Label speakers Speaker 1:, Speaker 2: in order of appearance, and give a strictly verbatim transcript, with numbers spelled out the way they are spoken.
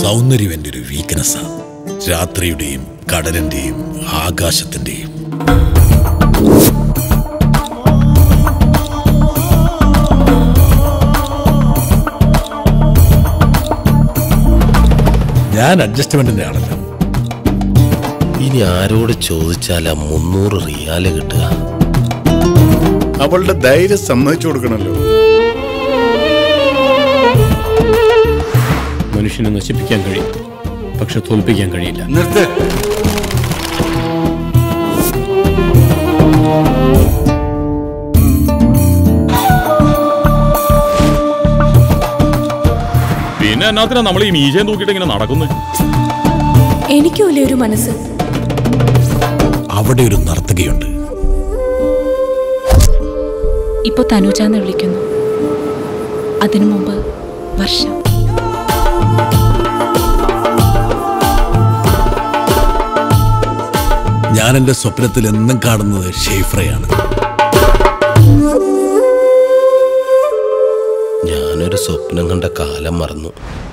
Speaker 1: സൗന്ദര്യം എൻ്റെ ഒരു വീക്ക്നെസ്സാണ്. രാത്രിയുടെയും കടലിന്റെയും ആകാശത്തിന്റെയും. ഞാൻ അഡ്ജസ്റ്റ്മെന്റിന്റെ ആണല്ലോ.
Speaker 2: ഇനി ആരോട് ചോദിച്ചാലാ മുന്നൂറ് റിയാല് കിട്ടുക?
Speaker 3: അവളുടെ ധൈര്യം സമ്മതിച്ചു കൊടുക്കണല്ലോ.
Speaker 4: മനുഷ്യനെ നശിപ്പിക്കാൻ കഴിയും, പക്ഷെ തോൽപ്പിക്കാൻ കഴിയില്ല.
Speaker 3: നിർത്ത്.
Speaker 4: പിന്നെ എന്നാത്തിനാ നമ്മൾ ഈ മീശയും തൂക്കിയിട്ട് ഇങ്ങനെ നടക്കുന്നത്?
Speaker 5: എനിക്കുമില്ലേ ഒരു മനസ്സ്.
Speaker 1: അവിടെ ഒരു നർത്തകിയുണ്ട്.
Speaker 5: ഇപ്പൊ തനുജാന്ന് വിളിക്കുന്നു. അതിനു മുമ്പ് വർഷം.
Speaker 1: ഞാൻ എന്റെ സ്വപ്നത്തിൽ എന്നും കാണുന്നത് ഷെയ്ഫ്രയാണ്.
Speaker 2: ഞാനൊരു സ്വപ്നം കണ്ട കാലം മറന്നു.